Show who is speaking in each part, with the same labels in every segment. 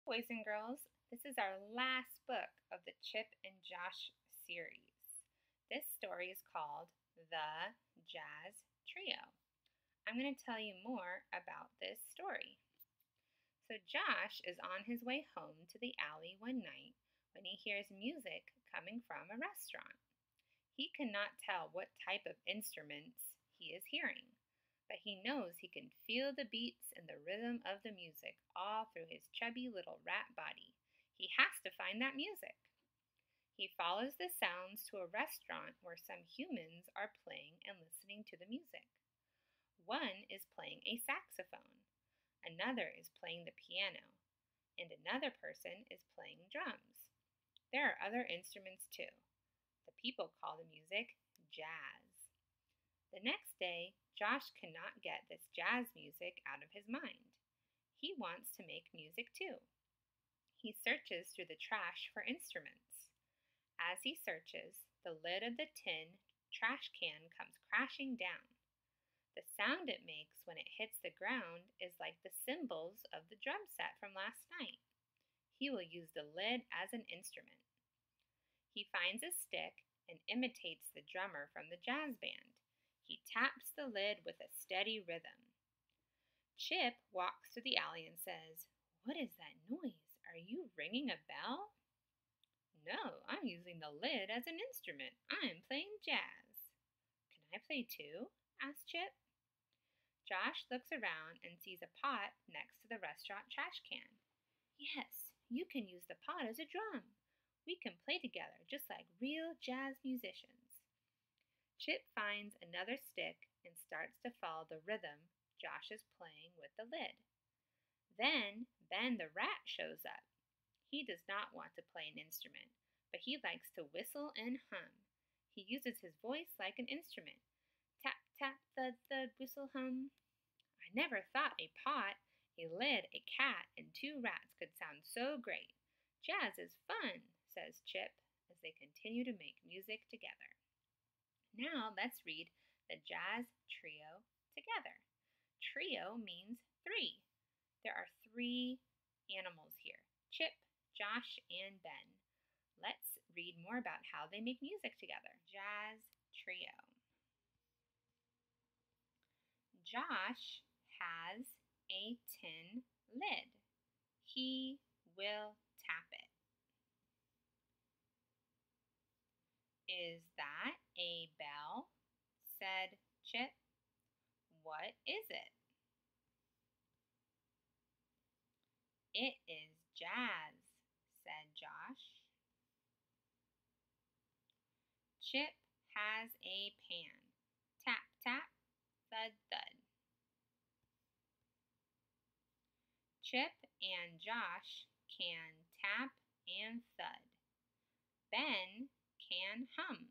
Speaker 1: boys and girls. This is our last book of the Chip and Josh series. This story is called The Jazz Trio. I'm going to tell you more about this story. So Josh is on his way home to the alley one night when he hears music coming from a restaurant. He cannot tell what type of instruments he is hearing, but he knows he can feel the beats and the rhythm of the music all through his chubby little rat body. He has to find that music. He follows the sounds to a restaurant where some humans are playing and listening to the music. One is playing a saxophone, another is playing the piano, and another person is playing drums. There are other instruments too. The people call the music jazz. The next day, Josh cannot get this jazz music out of his mind. He wants to make music too. He searches through the trash for instruments. As he searches, the lid of the tin trash can comes crashing down. The sound it makes when it hits the ground is like the cymbals of the drum set from last night. He will use the lid as an instrument. He finds a stick and imitates the drummer from the jazz band. He taps the lid with a steady rhythm. Chip walks through the alley and says, "What is that noise? Are you ringing a bell?" "No, I'm using the lid as an instrument. I'm playing jazz." "Can I play too?" asked Chip. Josh looks around and sees a pot next to the restaurant trash can. "Yes, you can use the pot as a drum. We can play together just like real jazz musicians." Chip finds another stick and starts to follow the rhythm Josh is playing with the lid. Then Ben the rat shows up. He does not want to play an instrument, but he likes to whistle and hum. He uses his voice like an instrument. Tap, tap, thud, thud, whistle, hum. "I never thought a pot, a lid, a cat, and two rats could sound so great. Jazz is fun," says Chip as they continue to make music together. Now let's read the jazz trio together. Trio means three. There are three animals here: Chip, Josh, and Ben. Let's read more about how they make music together. Jazz trio. Josh has a tin lid. He will tap it. "Is that a bell?" said Chip. "What is it?" "It is jazz," said Josh. Chip has a pan. Tap, tap, thud, thud. Chip and Josh can tap and thud. Ben can hum.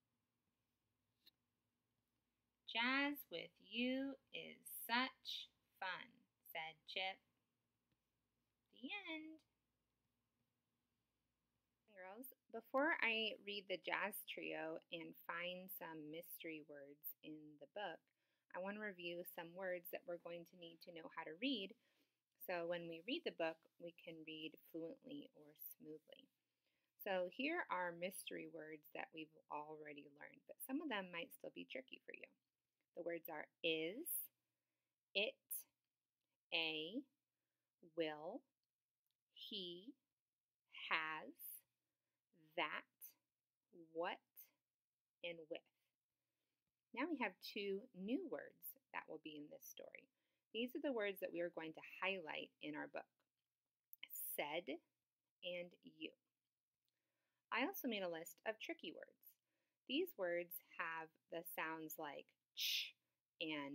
Speaker 1: "Jazz with you is such fun," said Chip. The end. Girls, before I read the jazz trio and find some mystery words in the book, I want to review some words that we're going to need to know how to read, so when we read the book, we can read fluently or smoothly. So here are mystery words that we've already learned, but some of them might still be tricky for you. The words are is, it, a, will, he, has, that, what, and with. Now we have two new words that will be in this story. These are the words that we are going to highlight in our book: said and you. I also made a list of tricky words. These words have the sounds like ch and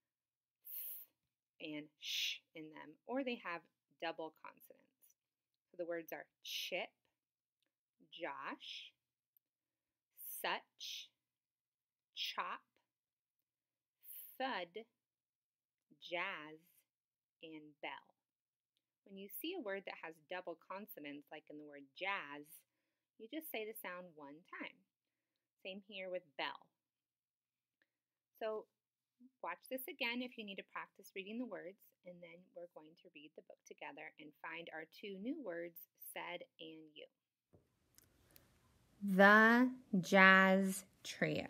Speaker 1: th and sh in them, or they have double consonants. So the words are chip, Josh, such, chop, thud, jazz, and bell. When you see a word that has double consonants, like in the word jazz, you just say the sound one time. Same here with bell. So watch this again if you need to practice reading the words, and then we're going to read the book together and find our 2 new words, said and you. The Jazz Trio.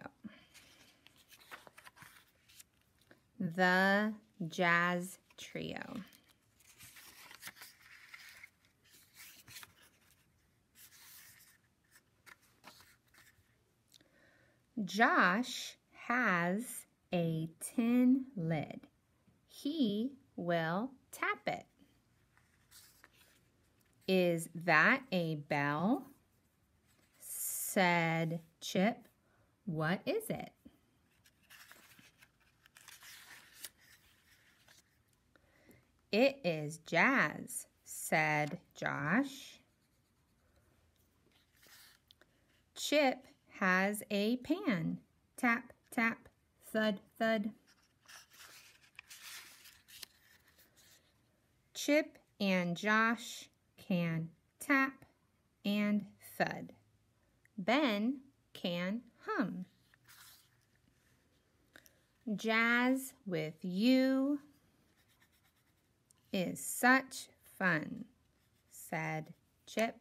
Speaker 1: The Jazz Trio. Josh has a tin lid. He will tap it. Is that a bell? Said Chip. What is it? It is jazz, said Josh. Chip has a pan. Tap, tap, thud, thud. Chip and Josh can tap and thud. Ben can hum. Jazz with you is such fun, said Chip.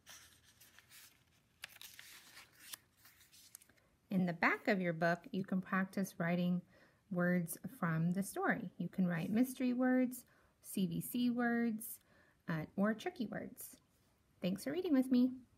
Speaker 1: In the back of your book, you can practice writing words from the story. You can write mystery words, CVC words, or tricky words. Thanks for reading with me.